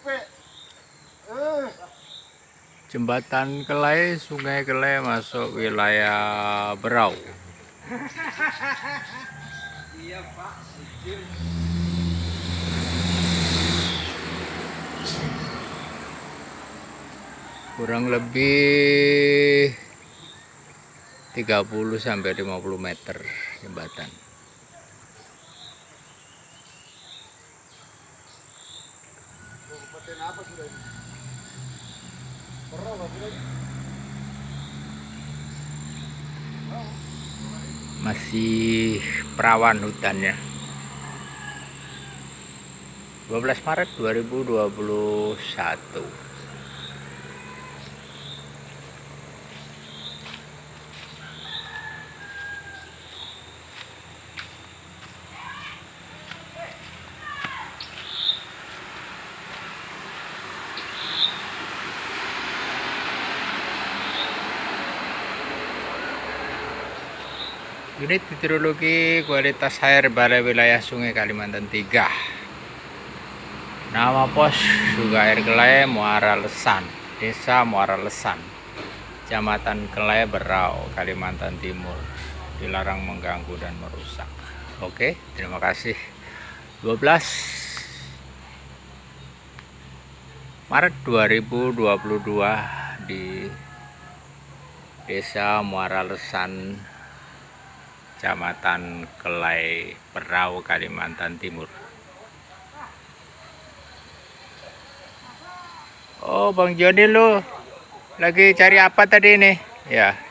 Jembatan Kelai, Sungai Kelai masuk wilayah Berau. Iya Pak. Kurang lebih 30 sampai 50 meter jembatan. Kabupaten apa sudah ini? Berapa sudah ini? Masih perawan hutannya. 12 Maret 2021. Unit hidrologi kualitas air Balai Wilayah Sungai Kalimantan 3. Nama pos juga Air Kelai, Muara Lesan, Desa Muara Lesan, Kecamatan Kelai, Berau, Kalimantan Timur. Dilarang mengganggu dan merusak. Oke, terima kasih. 12 Maret 2022 di Desa Muara Lesan, Kecamatan Kelai, Berau, Kalimantan Timur. Oh, Bang Joni, lu lagi cari apa tadi nih? Ya.